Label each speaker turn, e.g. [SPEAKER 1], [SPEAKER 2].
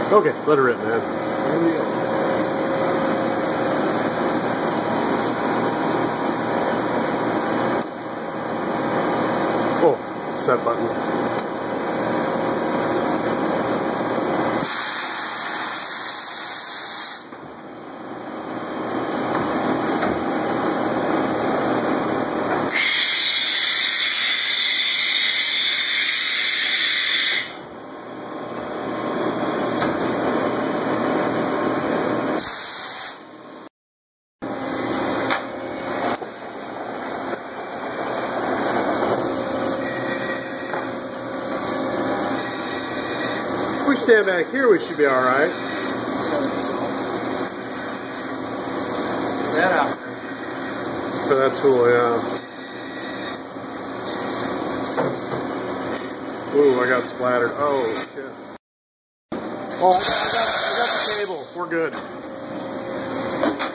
[SPEAKER 1] Okay, let her rip, man.
[SPEAKER 2] Here we go.
[SPEAKER 1] Oh, set button. If we stand back here, we should be all right.
[SPEAKER 2] That out.
[SPEAKER 1] For that tool, yeah. Ooh, I got splattered. Oh, shit. Oh, I got the cable. We're good.